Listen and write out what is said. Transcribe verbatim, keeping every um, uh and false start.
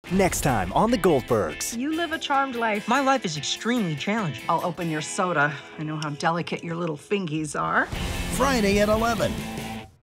Next time on The Goldbergs. You live a charmed life. My life is extremely challenging. I'll open your soda. I know how delicate your little fingies are. Friday at eleven.